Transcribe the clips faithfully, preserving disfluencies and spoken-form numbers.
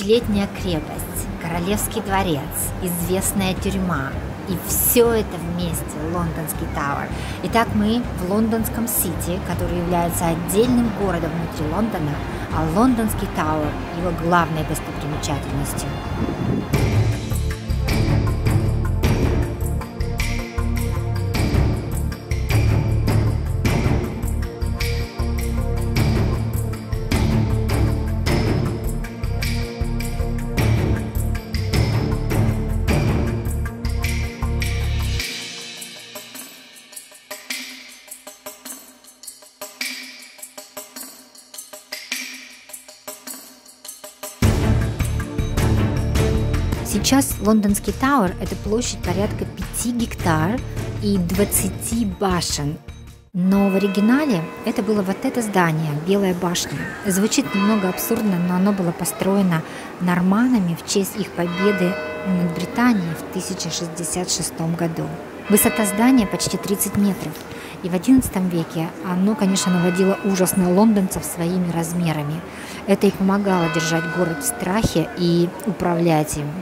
Тысячелетняя крепость, Королевский дворец, известная тюрьма. И все это вместе, Лондонский Тауэр. Итак, мы в лондонском Сити, который является отдельным городом внутри Лондона, а Лондонский Тауэр – его главной достопримечательностью. Сейчас Лондонский Тауэр – это площадь порядка пяти гектар и двадцати башен. Но в оригинале это было вот это здание, Белая башня. Звучит немного абсурдно, но оно было построено норманнами в честь их победы над Британией в тысяча шестьдесят шестом году. Высота здания почти тридцать метров. И в одиннадцатом веке оно, конечно, наводило ужас на лондонцев своими размерами. Это и помогало держать город в страхе и управлять им.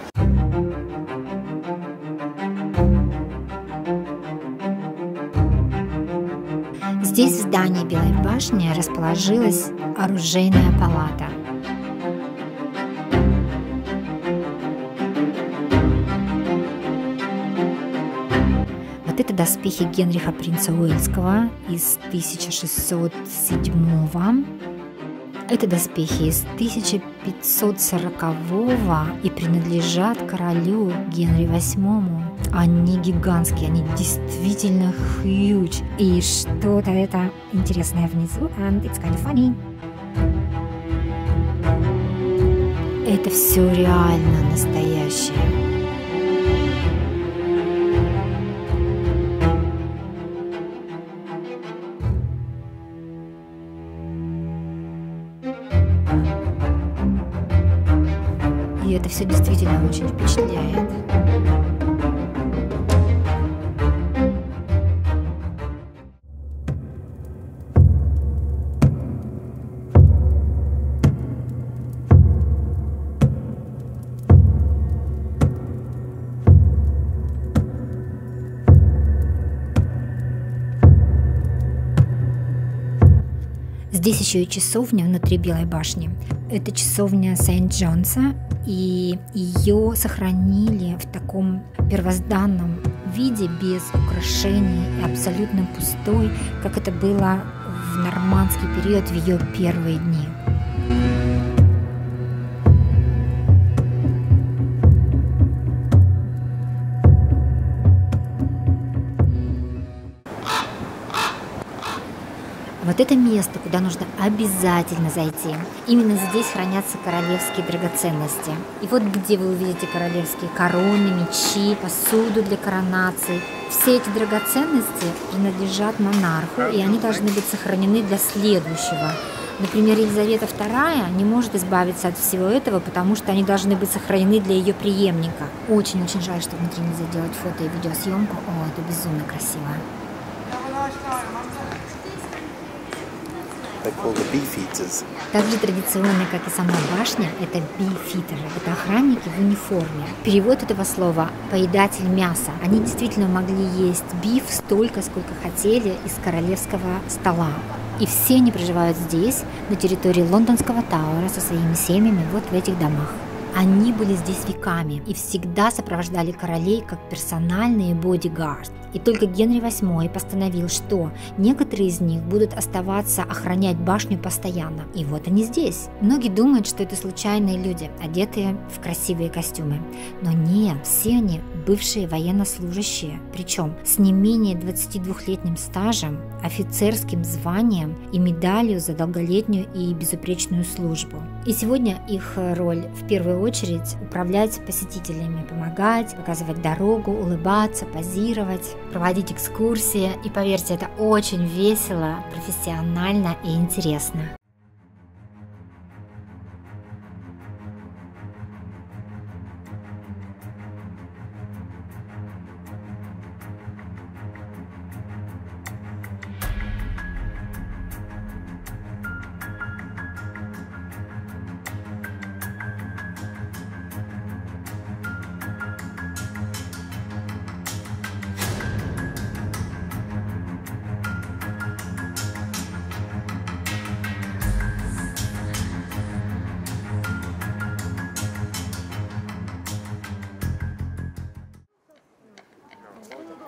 Здесь, в здании Белой башни, расположилась оружейная палата. Вот это доспехи Генриха принца Уэльского из тысяча шестьсот седьмого. Это доспехи из тысяча пятьсот сорокового и принадлежат королю Генри восьмому. Они гигантские, они действительно huge. И что-то это интересное внизу, and it's kind of funny. Это все реально настоящее. И это все действительно очень впечатляет. Здесь еще и часовня внутри Белой башни. Это часовня Сент-Джонса, и ее сохранили в таком первозданном виде, без украшений, абсолютно пустой, как это было в нормандский период в ее первые дни. Вот это место, куда нужно обязательно зайти. Именно здесь хранятся королевские драгоценности. И вот где вы увидите королевские короны, мечи, посуду для коронаций. Все эти драгоценности принадлежат монарху, и они должны быть сохранены для следующего. Например, Елизавета вторая не может избавиться от всего этого, потому что они должны быть сохранены для ее преемника. Очень-очень жаль, что внутри нельзя делать фото и видеосъемку. О, это безумно красиво. Также традиционно, как и сама башня, это бифитеры. Это охранники в униформе. Перевод этого слова – поедатель мяса. Они действительно могли есть биф столько, сколько хотели из королевского стола. И все они проживают здесь, на территории Лондонского Тауэра, со своими семьями, вот в этих домах. Они были здесь веками и всегда сопровождали королей как персональные бодигард. И только Генри восьмой постановил, что некоторые из них будут оставаться охранять башню постоянно. И вот они здесь. Многие думают, что это случайные люди, одетые в красивые костюмы. Но нет, все они бывшие военнослужащие, причем с не менее двадцатидвухлетним стажем, офицерским званием и медалью за долголетнюю и безупречную службу. И сегодня их роль в первую очередь управлять посетителями, помогать, показывать дорогу, улыбаться, позировать, проводить экскурсии. И поверьте, это очень весело, профессионально и интересно.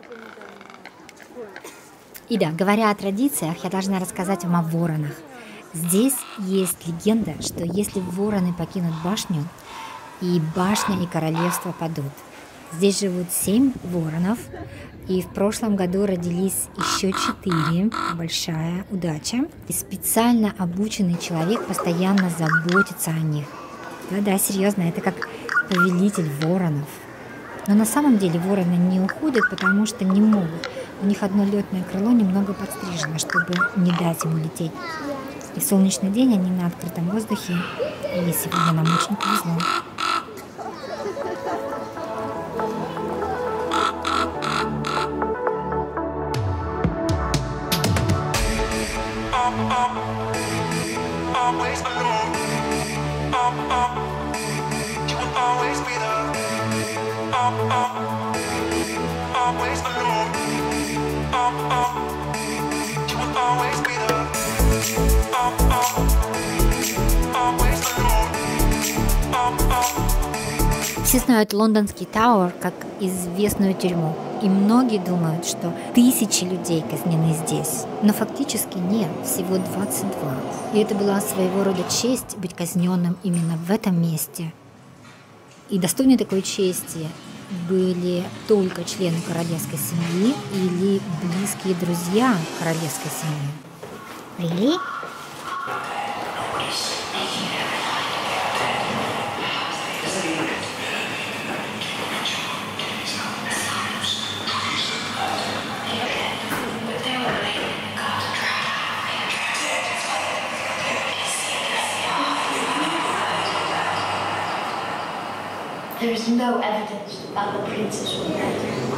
И да, говоря о традициях, я должна рассказать вам о воронах. Здесь есть легенда, что если вороны покинут башню, и башня и королевство падут. Здесь живут семь воронов, и в прошлом году родились еще четыре. Большая удача. И специально обученный человек постоянно заботится о них. Да-да, серьезно, это как повелитель воронов. Но на самом деле вороны не уходят, потому что не могут. У них одно летное крыло немного подстрижено, чтобы не дать ему лететь. И в солнечный день они на открытом воздухе, и сегодня нам очень повезло. Все знают лондонский Тауэр как известную тюрьму, и многие думают, что тысячи людей казнены здесь. Но фактически нет, всего двадцать два. И это была своего рода честь быть казненным именно в этом месте. И достойны такой чести были только члены королевской семьи или близкие друзья королевской семьи. Really? There is no evidence that the princes were murdered.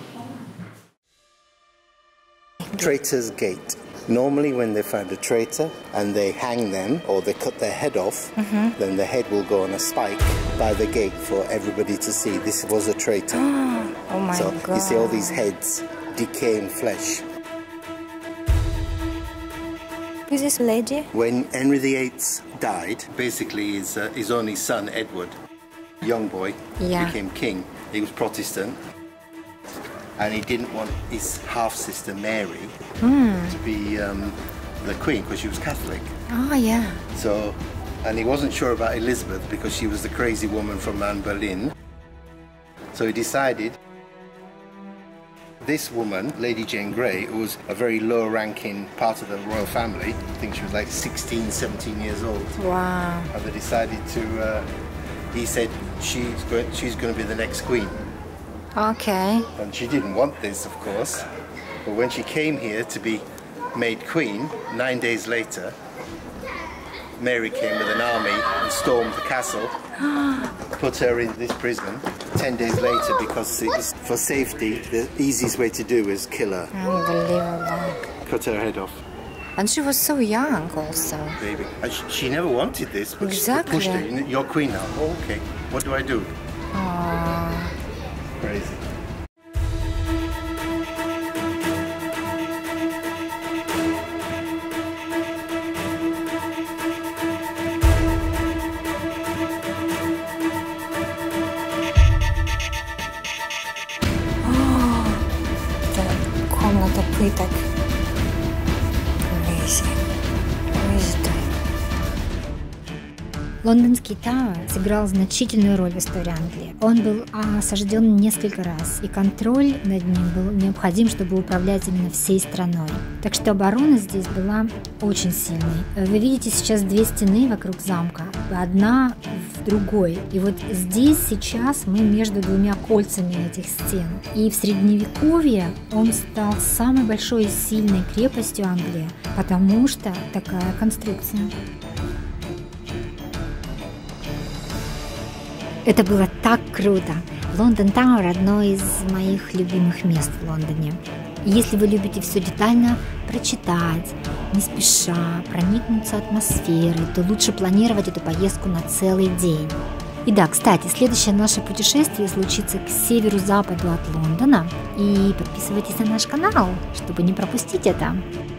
Traitor's Gate. Normally when they find a traitor and they hang them or they cut their head off, mm-hmm. then the head will go on a spike by the gate for everybody to see this was a traitor. Oh my so God. You see all these heads decaying flesh. Who's this lady? When Henry the eighth died, basically his, uh, his only son Edward, young boy, yeah. became king. He was Protestant. And he didn't want his half-sister Mary mm. to be um, the queen because she was Catholic. Oh, yeah. So, and he wasn't sure about Elizabeth because she was the crazy woman from Anne Boleyn. So he decided this woman, Lady Jane Grey, who was a very low-ranking part of the royal family, I think she was like sixteen, seventeen years old. Wow. And they decided to, uh, he said, she's going, she's going to be the next queen. Okay. And she didn't want this, of course. But when she came here to be made queen, nine days later, Mary came with an army and stormed the castle, put her in this prison. Ten days later, because it was for safety, the easiest way to do is kill her. Unbelievable. Cut her head off. And she was so young also. Baby. And she, she never wanted this, but exactly. she pushed her. You're queen now. Oh, okay. What do I do? Aww. Crazy. Oh, это комната пыток. Crazy. Crazy. Лондонский Тауэр сыграл значительную роль в истории Англии. Он был осажден несколько раз, и контроль над ним был необходим, чтобы управлять именно всей страной. Так что оборона здесь была очень сильной. Вы видите сейчас две стены вокруг замка, одна в другой. И вот здесь сейчас мы между двумя кольцами этих стен. И в Средневековье он стал самой большой и сильной крепостью Англии, потому что такая конструкция. Это было так круто! Лондон Тауэр – одно из моих любимых мест в Лондоне. И если вы любите все детально прочитать, не спеша, проникнуться атмосферой, то лучше планировать эту поездку на целый день. И да, кстати, следующее наше путешествие случится к северу-западу от Лондона. И подписывайтесь на наш канал, чтобы не пропустить это.